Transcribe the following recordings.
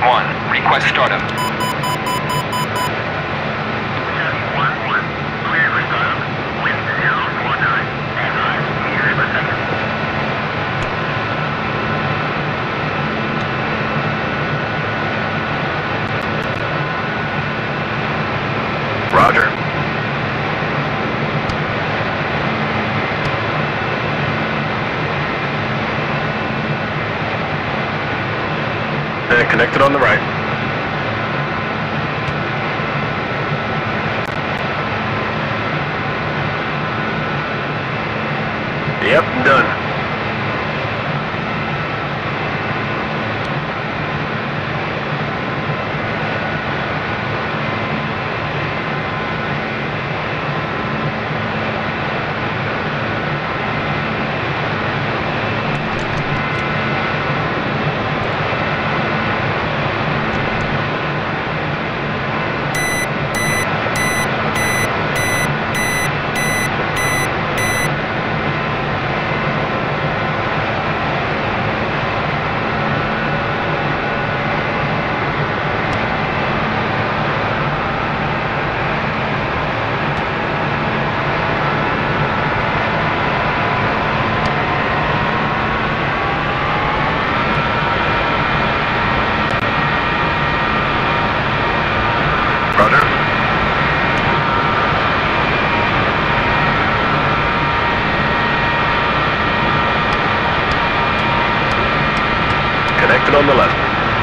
1, request startup. Roger. Connected on the right. Yep, done. Connected on the left.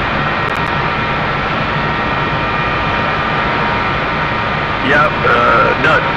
Yep, done.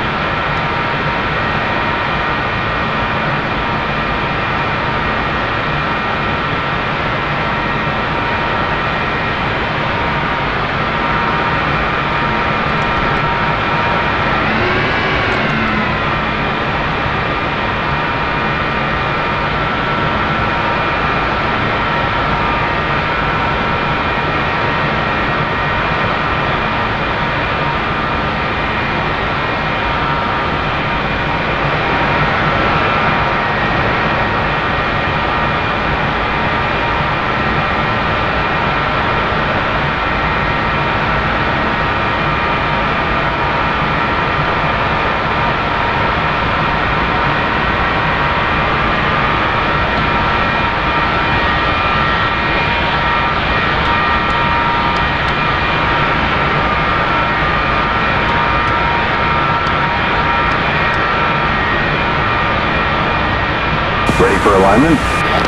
Ready for alignment?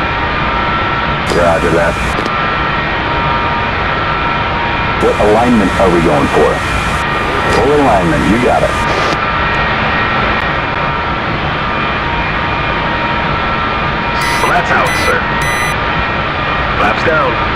Roger that. What alignment are we going for? Full alignment, you got it. Slats out, sir. Flaps down.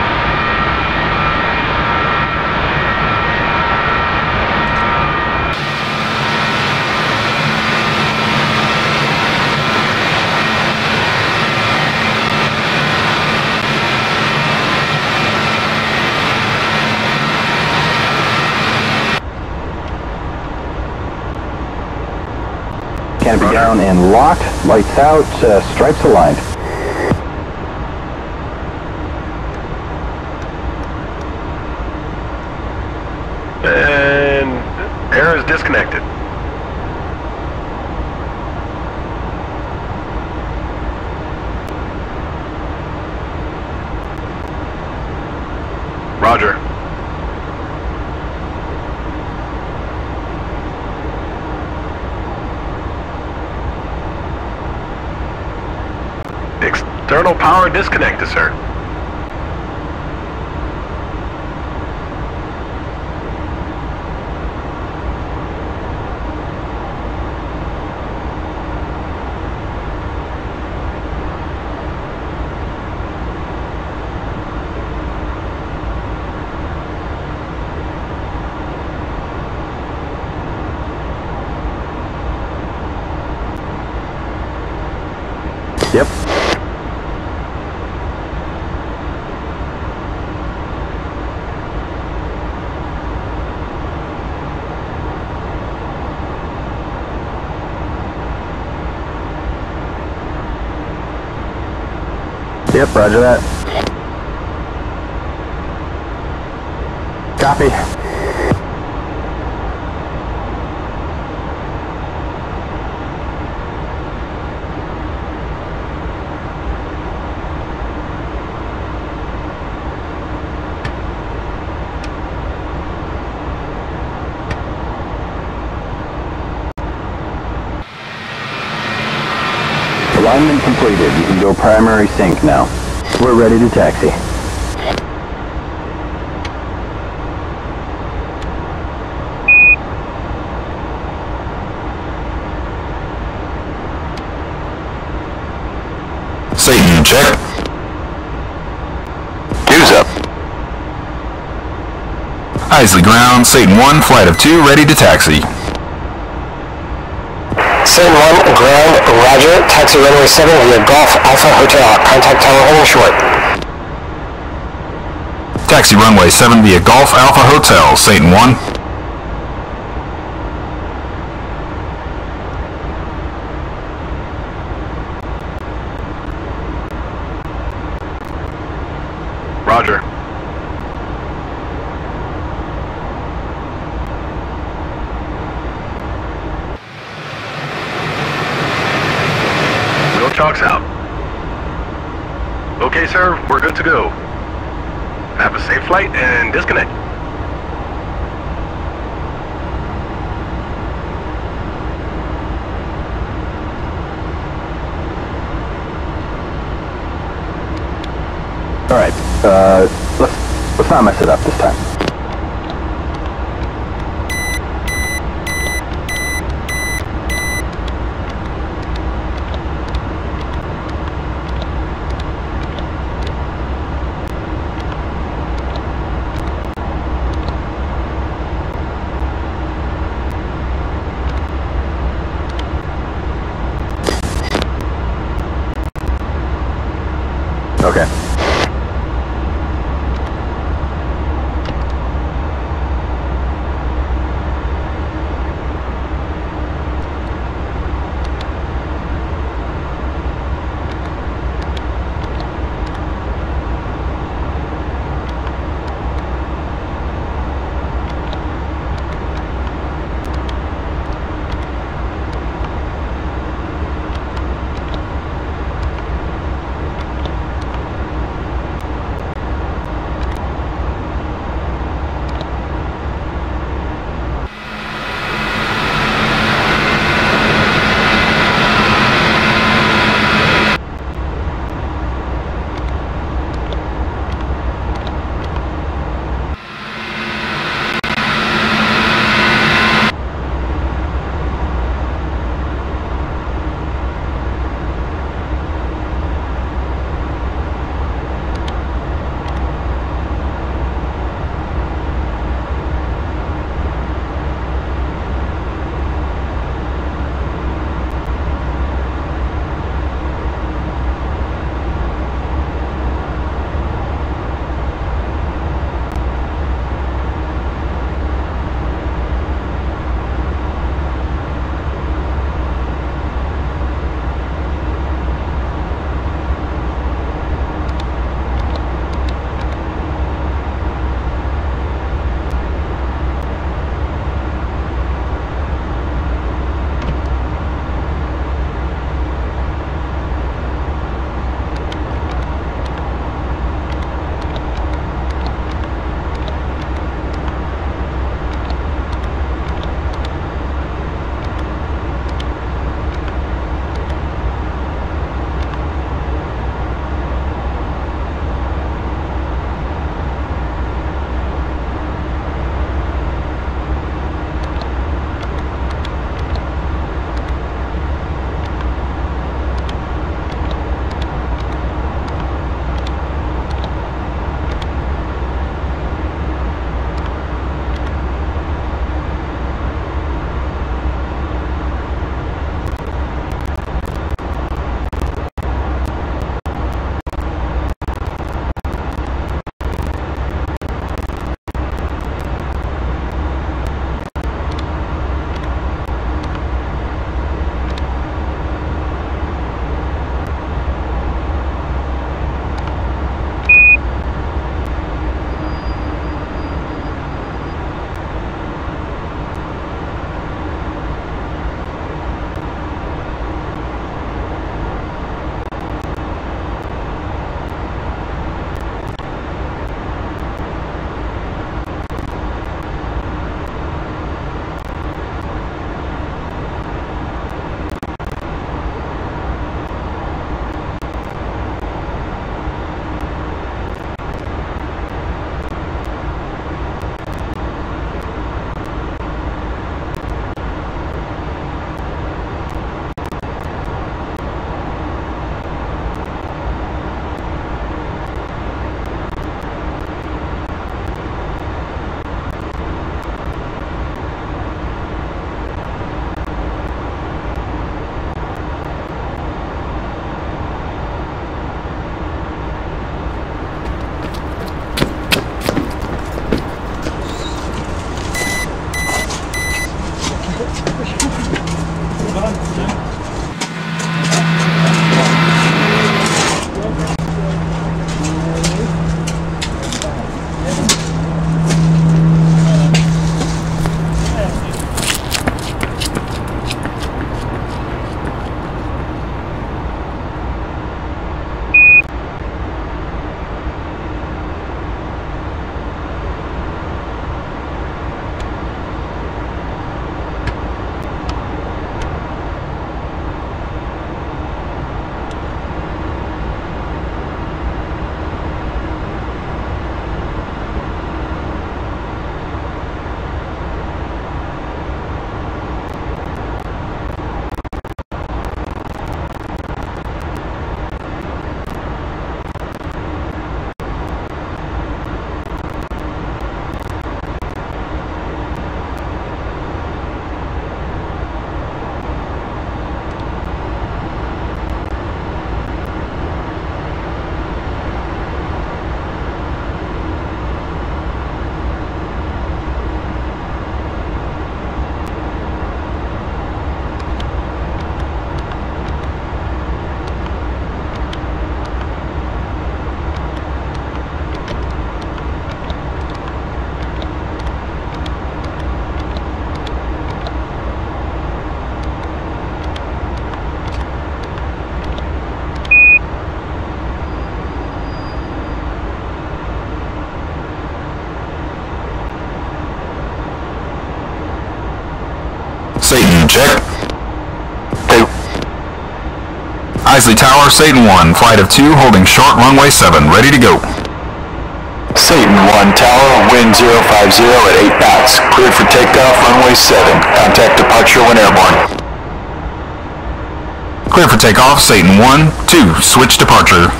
Canopy down and locked, lights out, stripes aligned. And air is disconnected. Roger. External power disconnected, sir. Yep. Yep, roger that. Copy. Alignment completed. You can go primary sync now. We're ready to taxi. Satan, check. News up. Isley ground, Satan 1, flight of 2, ready to taxi. Satan 1, ground, roger. Taxi runway 7 via Golf Alpha Hotel. Contact tower heading short. Taxi runway 7 via Golf Alpha Hotel, Satan 1. Roger. Wheel chalks out. Okay, sir, we're good to go. Have a safe flight and disconnect. All right. Let's not mess it up this time. Okay. Satan, check. Isley Tower, Satan 1, flight of 2, holding short runway 7, ready to go. Satan 1 Tower, wind 050 at 8 knots. Cleared for takeoff, runway 7. Contact departure when airborne. Clear for takeoff, Satan 1, 2, switch departure.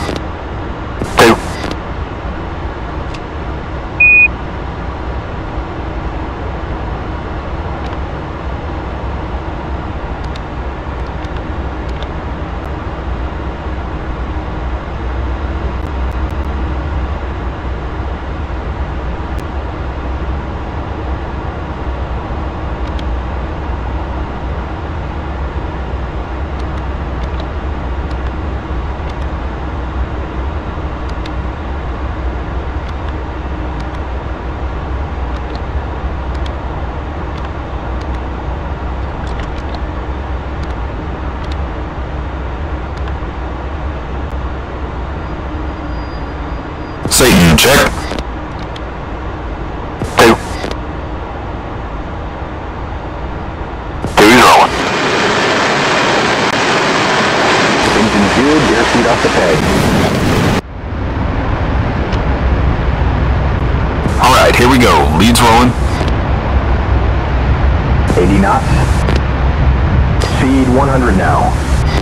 Satan, check. He's rolling. Engine good, airspeed off the peg. Alright, here we go. Leads rolling. 80 knots. Speed 100 now.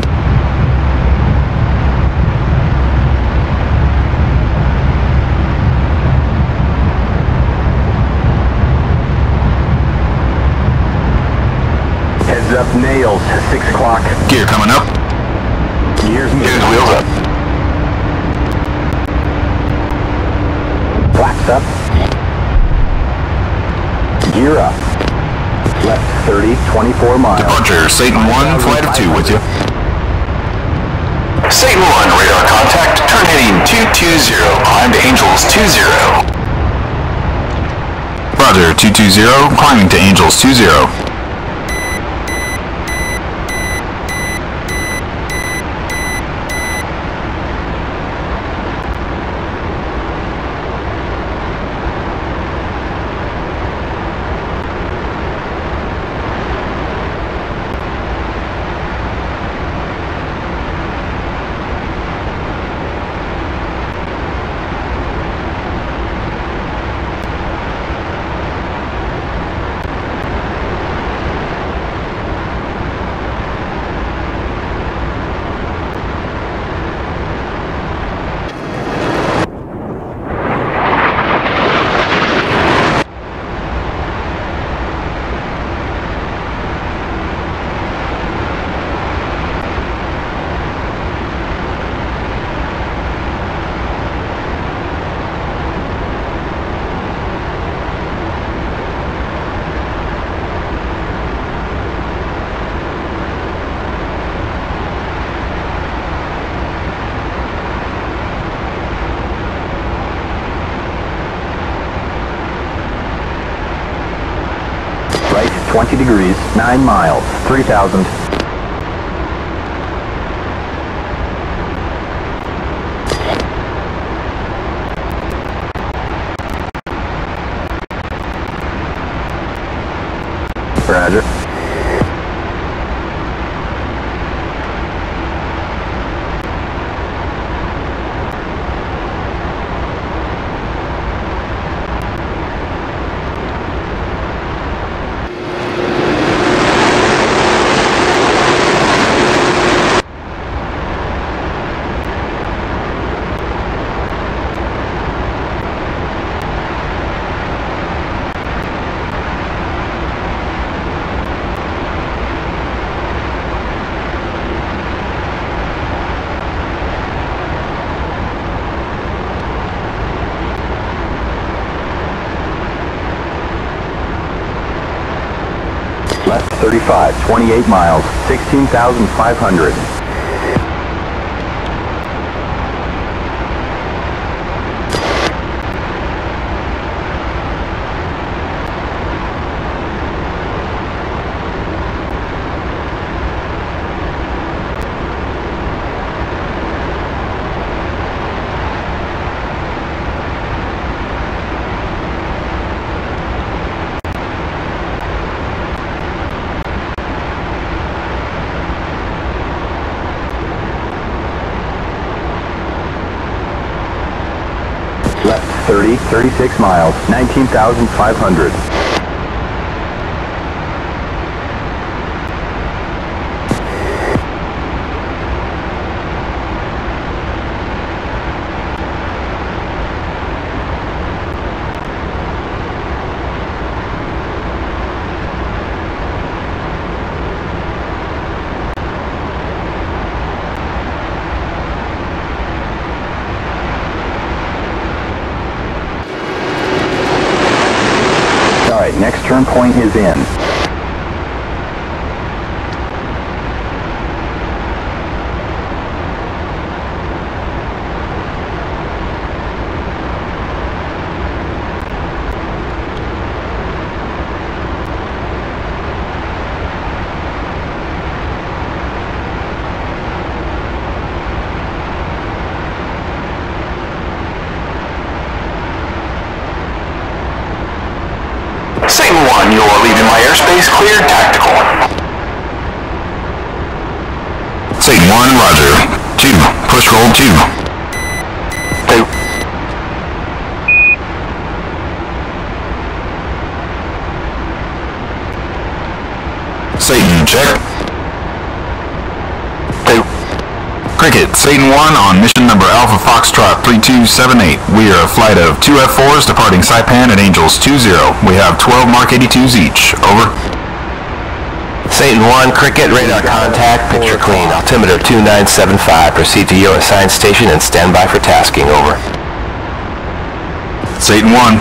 Heads up, nails, 6 o'clock. Gear coming up. Gears moving. Gears wheels up. Flaps up. Gear up. Left 30, 24 miles. Departure, Satan 1, flight of 2 with you. Satan 1, radar contact, turn heading 220, climb to Angels 20. Roger, 220, climbing to Angels 20. 20 degrees, 9 miles, 3,000. Roger. Left 35, 28 miles, 16,500. Left 30, 36 miles, 19,500. Alright, next turn point is in. Satan 1, you're leaving my airspace cleared tactical. Satan 1, roger. 2, push roll 2. Hey, Satan, check. hey, Cricket, Satan 1 on mission number Alpha Foxtrot 3278. We are a flight of 2 F4s departing Saipan at Angels 20. We have 12 Mark 82s each. Over. Satan 1, Cricket, radar contact, picture clean, altimeter 2975, proceed to your assigned station and stand by for tasking, over. Satan 1.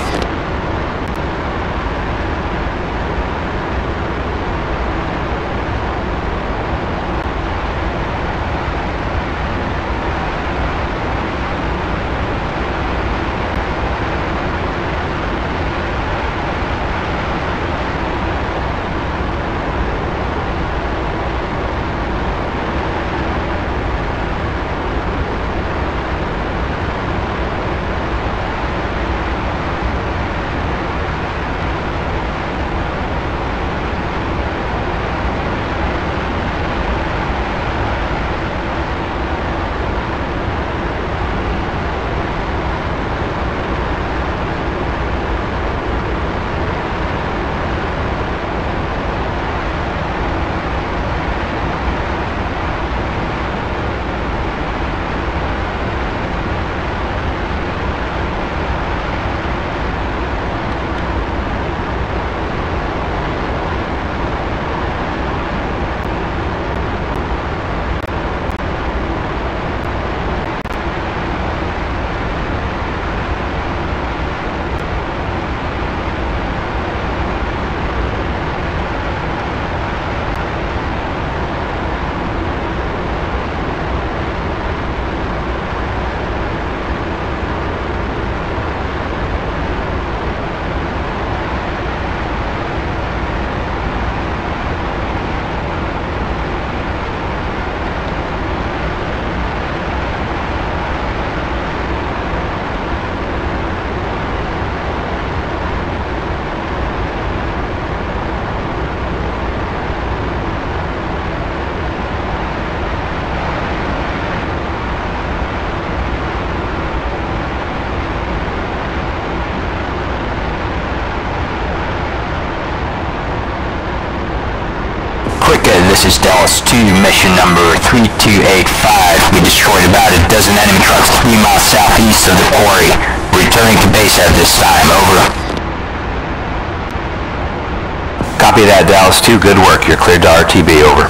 Cricket, this is Dallas 2, mission number 3285. We destroyed about a dozen enemy trucks 3 miles southeast of the quarry. Returning to base at this time, over. Copy that, Dallas 2. Good work. You're cleared to RTB, over.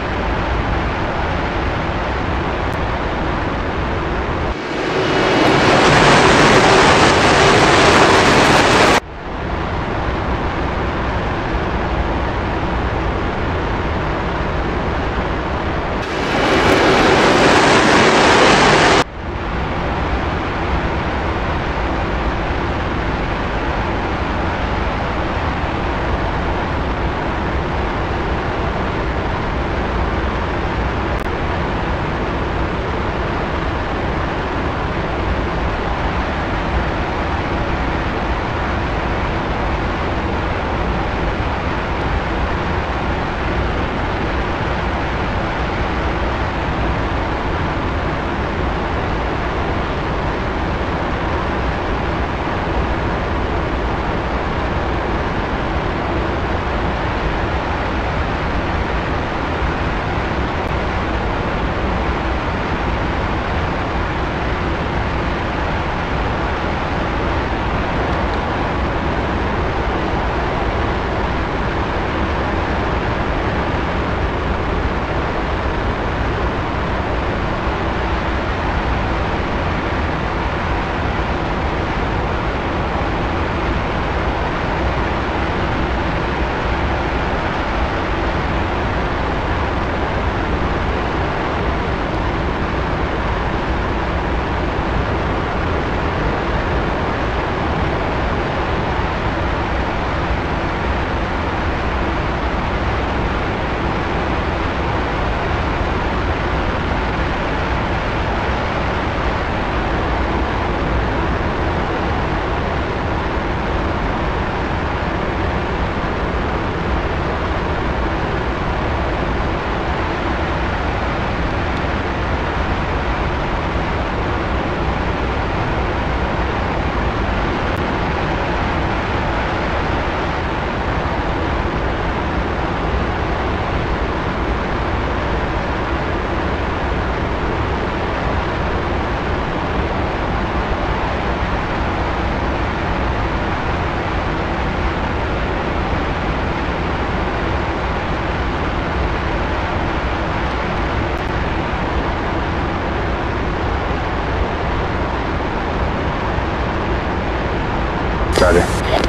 Roger.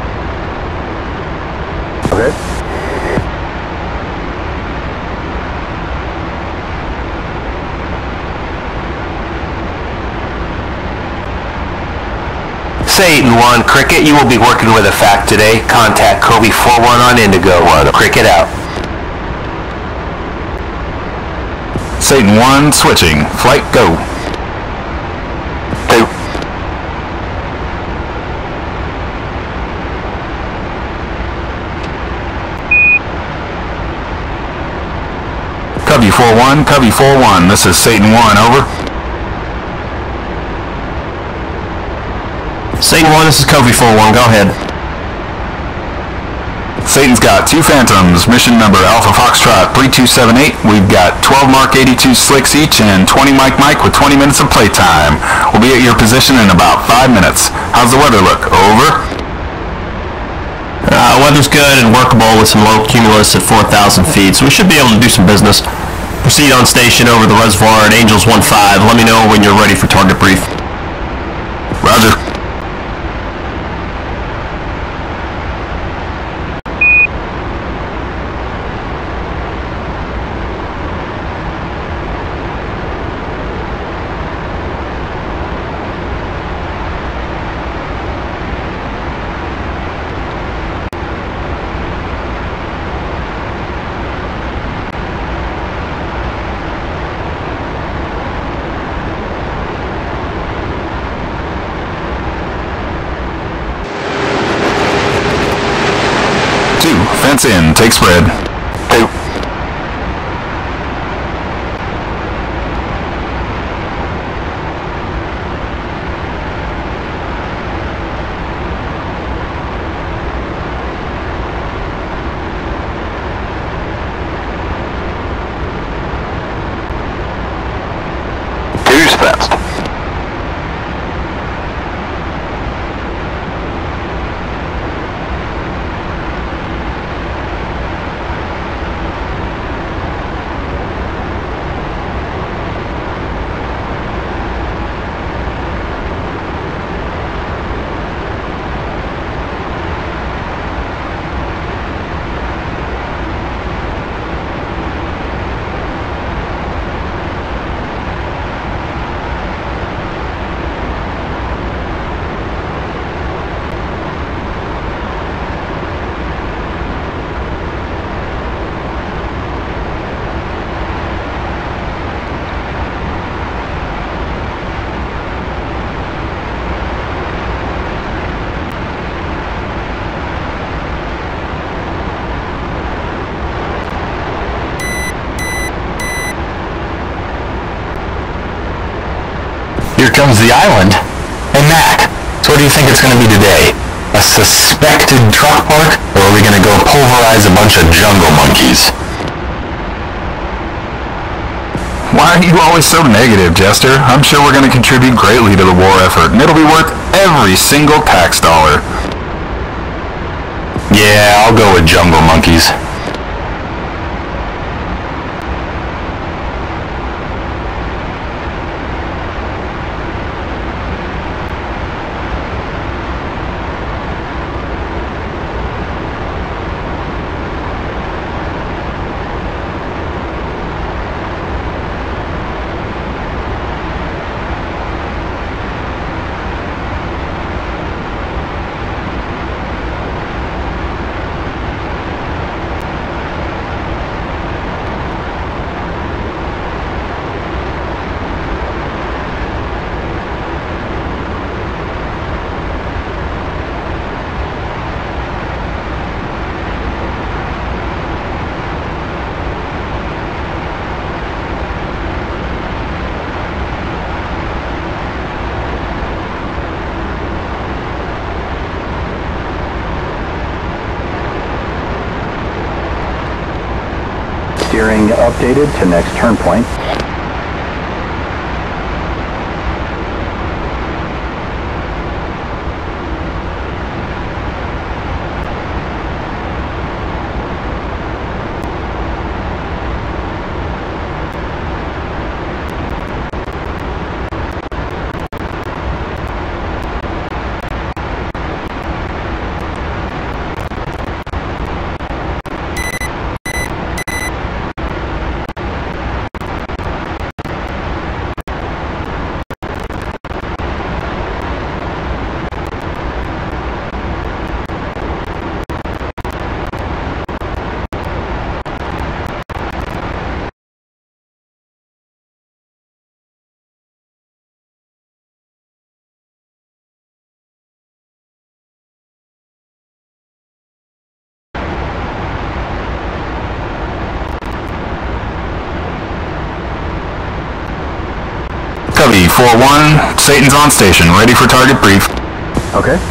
Okay. Satan 1, Cricket, you will be working with a fact today. Contact Kobe 41 on Indigo 1. Cricket out. Satan 1 switching. Flight go. Two. Covey 41, Covey 41. This is Satan 1, over. Satan 1, this is Covey 41, go ahead. Satan's got 2 Phantoms, mission number Alpha Foxtrot 3278. We've got 12 Mark 82 slicks each and 20 Mike with 20 minutes of playtime. We'll be at your position in about 5 minutes. How's the weather look? Over. Weather's good and workable with some low cumulus at 4,000 feet, so we should be able to do some business. Proceed on station over the reservoir at Angels 1-5. Let me know when you're ready for target brief. Roger. Fence in, take spread. Two. Here comes the island. Hey, Mac, so what do you think it's going to be today? A suspected truck park, or are we going to go pulverize a bunch of jungle monkeys? Why are you always so negative, Jester? I'm sure we're going to contribute greatly to the war effort, and it'll be worth every single tax dollar. Yeah, I'll go with jungle monkeys. Steering updated to next turn point. Covey 4-1, Satan's on station, ready for target brief. Okay.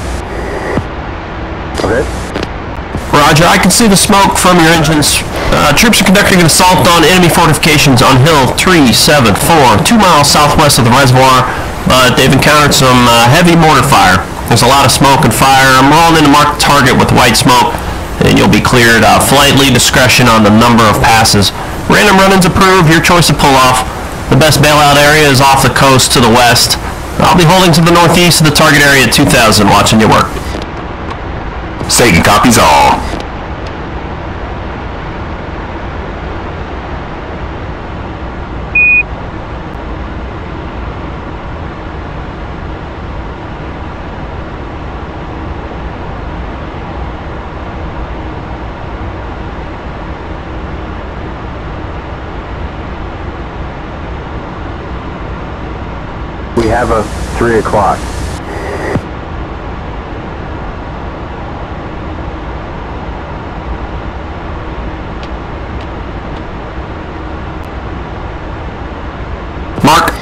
Okay. Roger, I can see the smoke from your engines. Troops are conducting an assault on enemy fortifications on Hill 374, 2 miles southwest of the reservoir, but they've encountered some heavy mortar fire. There's a lot of smoke and fire. I'm rolling in to mark the target with white smoke, and you'll be cleared. Flight lead discretion on the number of passes. Random run-ins approved, your choice of pull-off. The best bailout area is off the coast to the west. I'll be holding to the northeast of the target area at 2000, watching your work. Satan copies all. We have a 3 o'clock. Mark.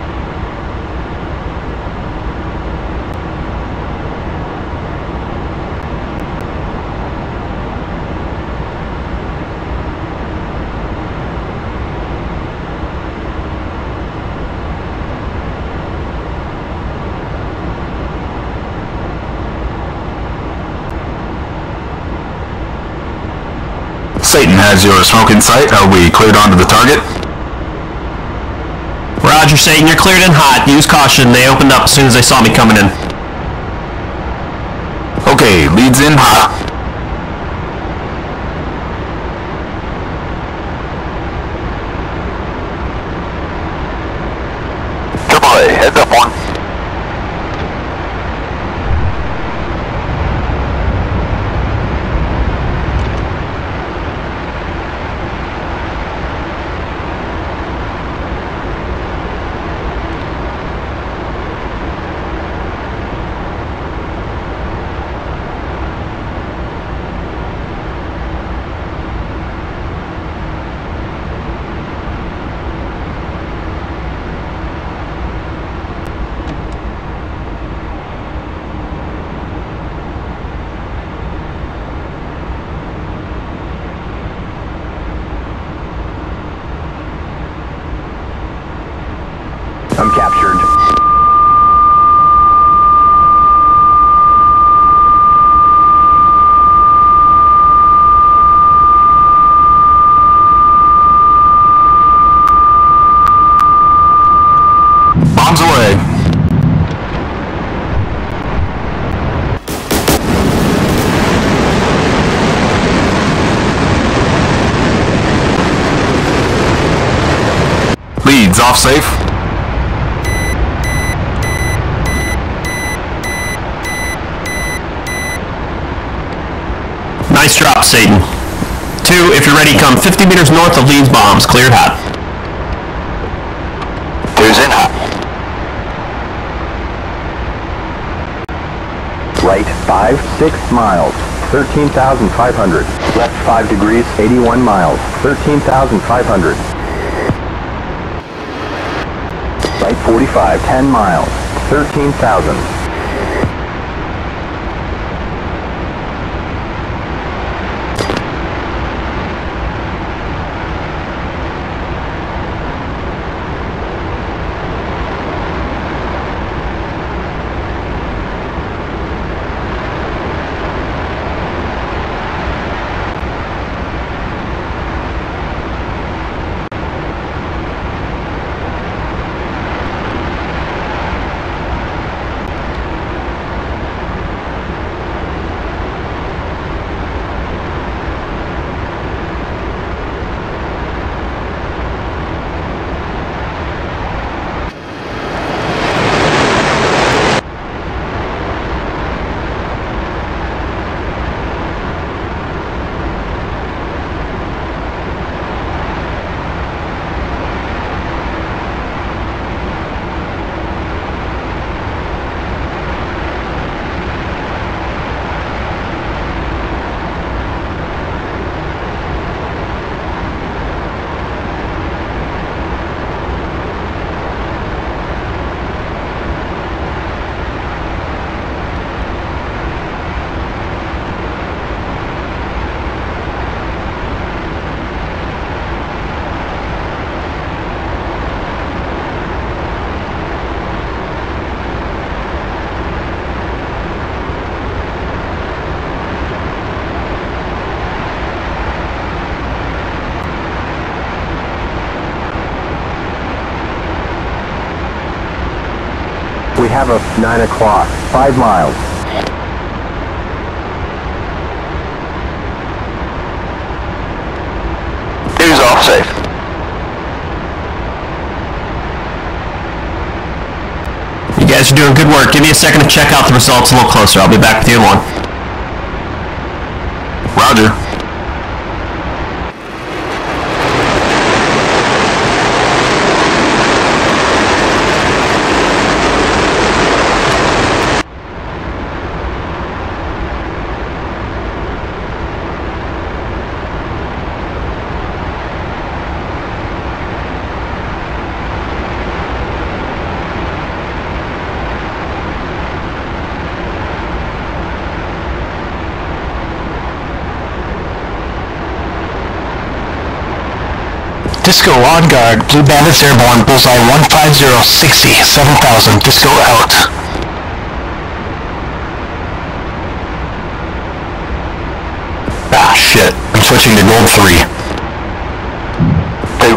Satan has your smoke in sight. Are we cleared onto the target? Roger, Satan, you're cleared in hot. Use caution. They opened up as soon as they saw me coming in. Okay, leads in hot. Double A, heads up one. I'm captured. Bombs away. Leads off safe. Nice drop, Satan. 2, if you're ready, come 50 meters north of Leeds bombs. Cleared hot. 2's in hot. Right 5, 6 miles, 13,500. Left 5 degrees, 81 miles, 13,500. Right 45, 10 miles, 13,000. We have a 9 o'clock, 5 miles. Two's off safe. You guys are doing good work. Give me a second to check out the results a little closer. I'll be back with you in 1. Roger. Disco on guard. Blue Bandits airborne. Bullseye 15060. 7,000. Disco out. Ah, shit. I'm switching to gold 3. 2.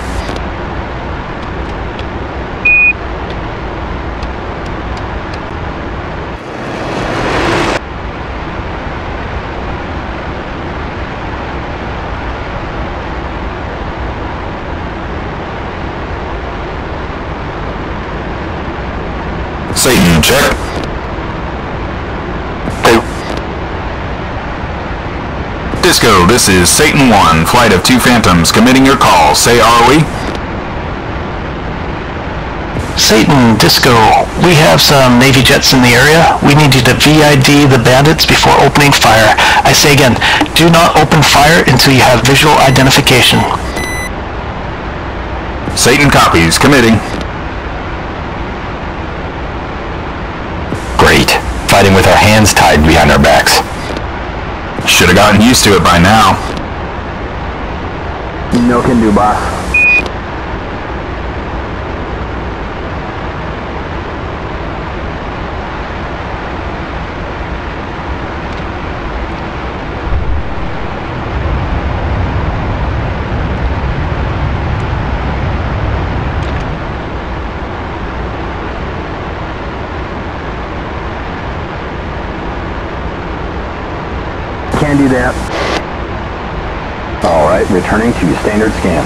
Satan, check. 2. Disco, this is Satan 1, flight of 2 Phantoms, committing your call. Say ROE. Satan, Disco, we have some Navy jets in the area. We need you to VID the bandits before opening fire. I say again, do not open fire until you have visual identification. Satan copies, committing. Great. Fighting with our hands tied behind our backs. Should have gotten used to it by now. No can do, boss. Can do that. All right, returning to standard scan.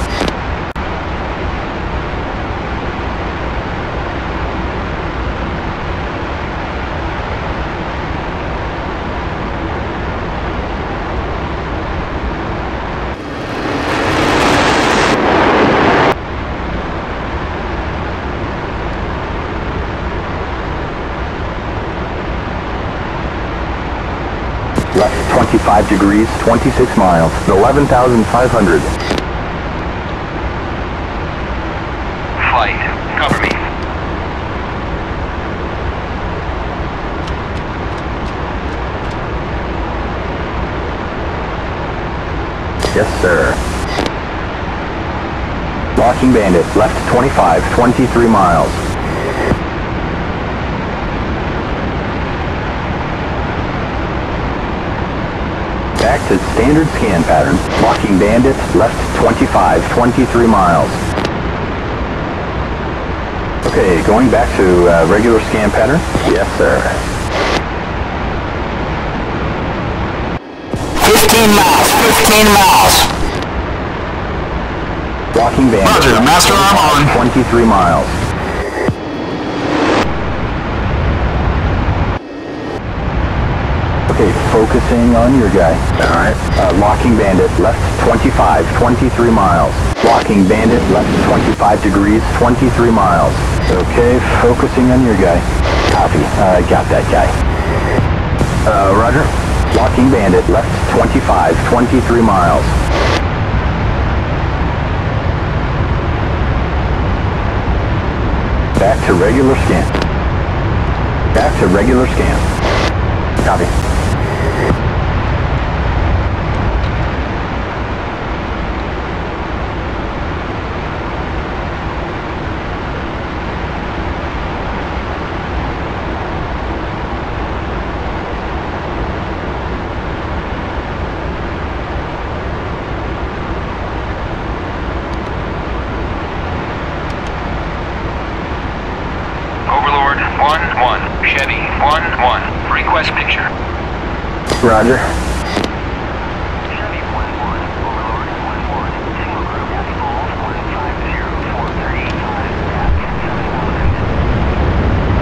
Left 25 degrees, 26 miles, 11,500. Flight, cover me. Yes, sir. Locking Bandit, left 25, 23 miles. Back to standard scan pattern. Locking Bandit, left 25, 23 miles. Okay, going back to regular scan pattern. Yes, sir. 15 miles, 15 miles. Locking Bandit. Roger, master arm on. 23 miles. Okay, focusing on your guy. Alright. Locking Bandit, left 25, 23 miles. Locking Bandit, left 25 degrees, 23 miles. Okay, focusing on your guy. Copy. Got that guy. Roger. Locking Bandit, left 25, 23 miles. Back to regular scan. Back to regular scan. Copy. Overlord 1-1, Chevy 1-1, request picture. Roger. Chevy 1-1, Overlord 1-1, Tango Group Happy Falls 150-435 at 1071.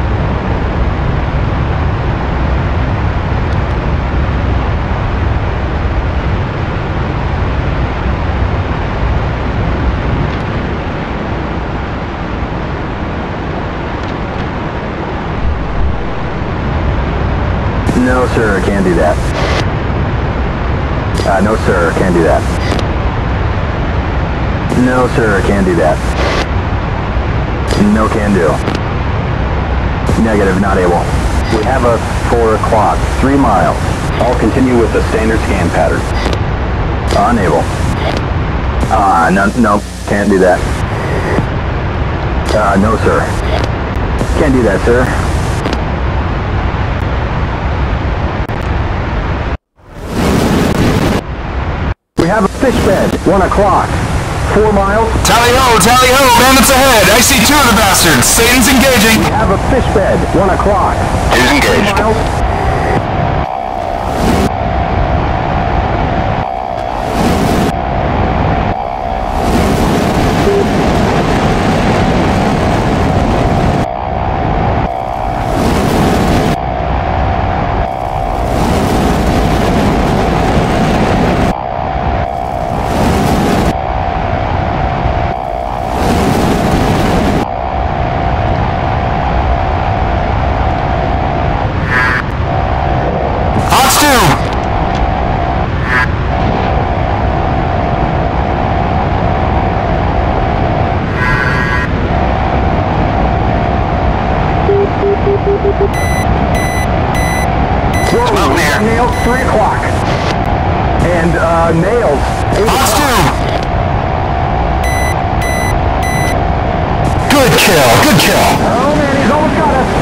No, sir, can't do that. No, sir, can't do that. No, sir, can't do that. No can do. Negative, not able. We have a 4 o'clock, 3 miles. I'll continue with the standard scan pattern. Unable. No, can't do that. No, sir. Can't do that, sir. We have a fish bed, 1 o'clock, 4 miles. Tally ho, bandits ahead. I see 2 of the bastards. Satan's engaging. We have a fish bed, 1 o'clock. Who's engaged? 4 miles. Smoke there. Nails, 3 o'clock. And, nails, 8 o'clock. Good kill, good kill. Oh man, he's almost got us.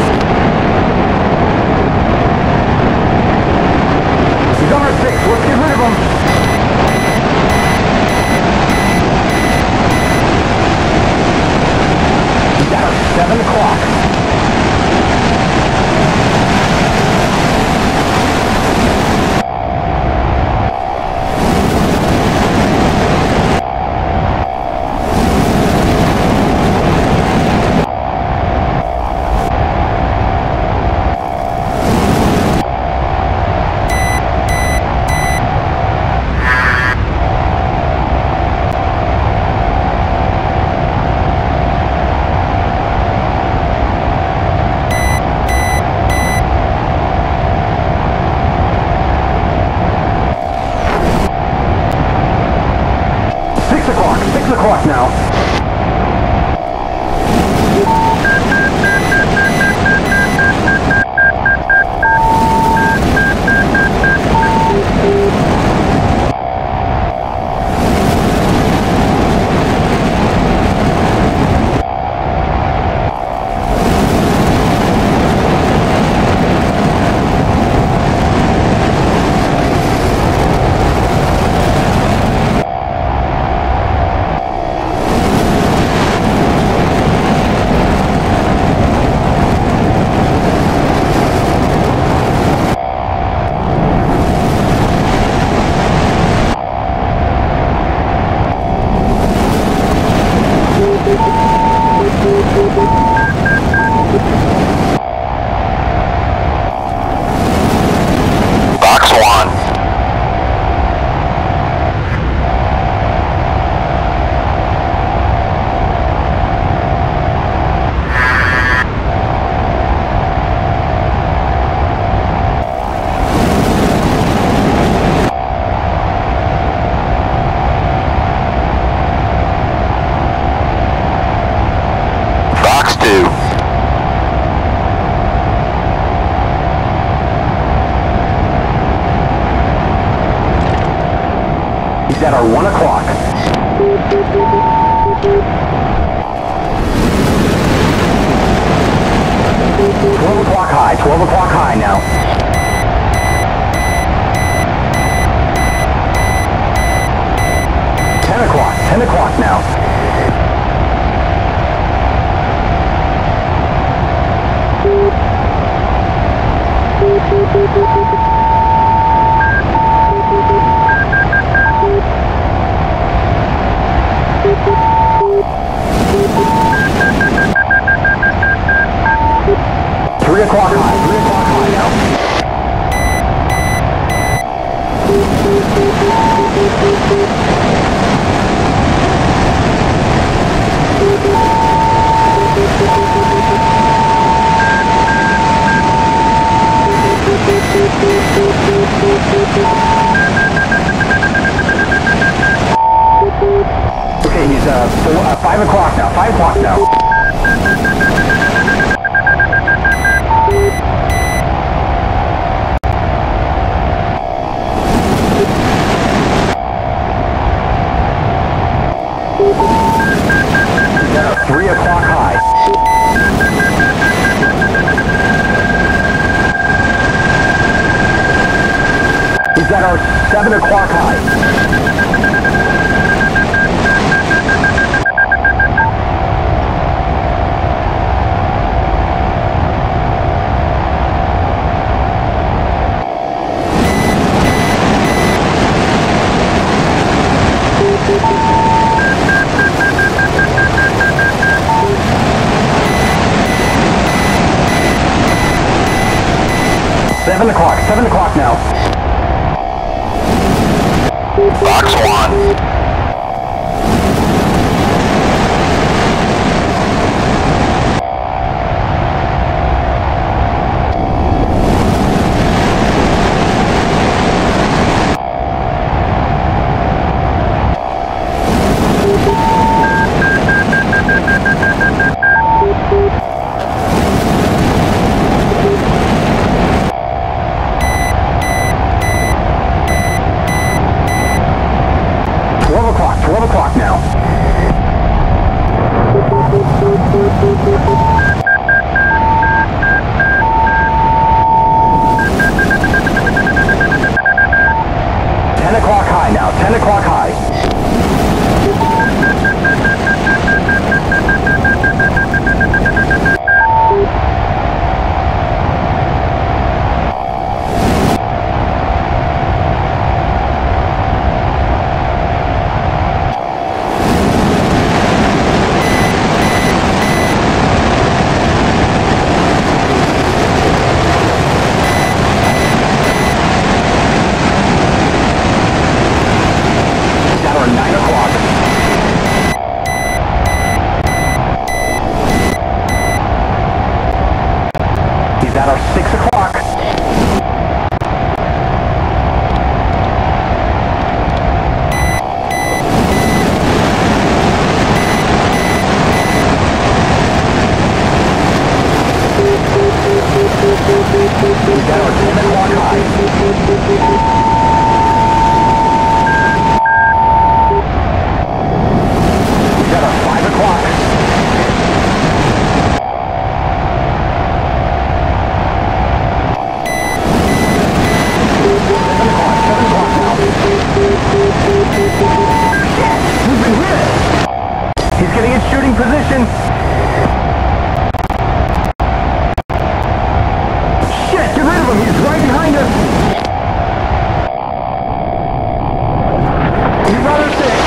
He's on our 6, let's get rid of him. He's got our 7 o'clock. o'clock now. Box 1. Box 2. He's at our 1 o'clock. High, 12 o'clock high now. 10 o'clock now. Three o'clock high now. Okay, he's 5 o'clock now. 5 o'clock now. He's at 3 o'clock high. He's at our 7 o'clock high. Seven o'clock now. Box 1. He's getting in shooting position. Shit, get rid of him. He's right behind us. He's on our 6.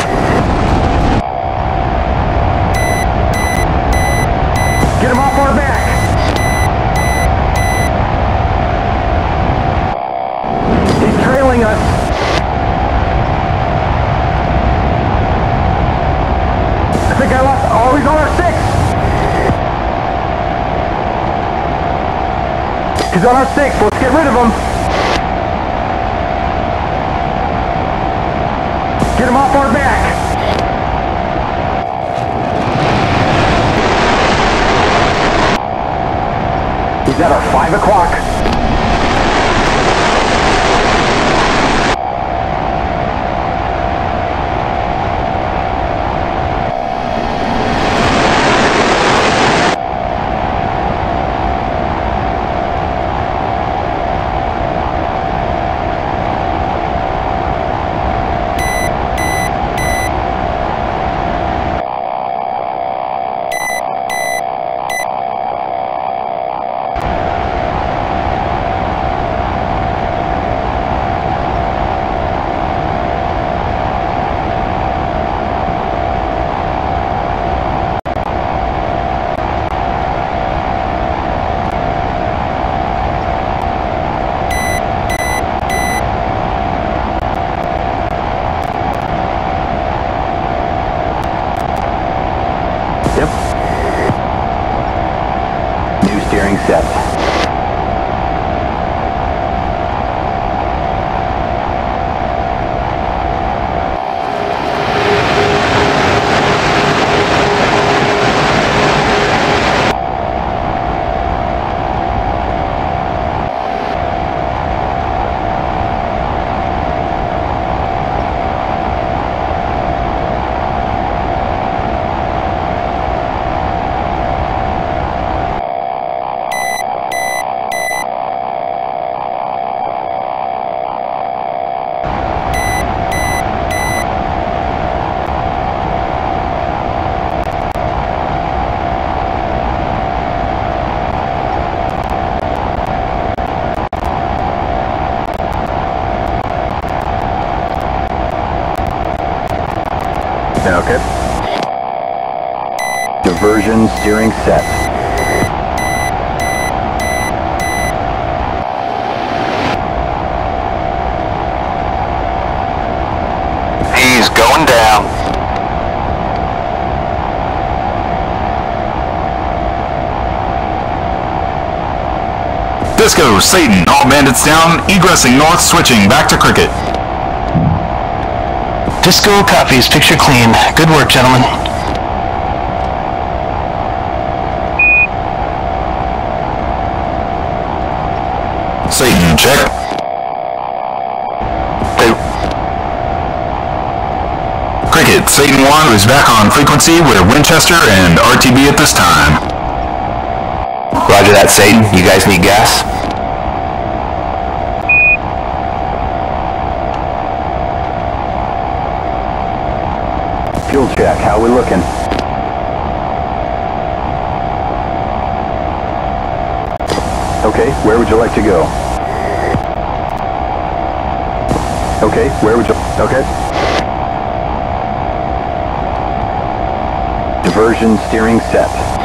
Get him off our back. He's trailing us. I think I lost. Oh, he's on our 6. He's on our 6. Let's get rid of him. Get him off our back. He's at our 5 o'clock. New steering set. Okay. Diversion steering set. He's going down. Disco, Satan, all bandits down, egressing north, switching back to Cricket. Disco copies, picture clean. Good work, gentlemen. Satan, check. Cricket, Satan 1 is back on frequency with Winchester and RTB at this time. Roger that, Satan. You guys need gas? Fuel check. How we looking? Okay, where would you like to go? Okay, where would you... Okay. Diversion steering set.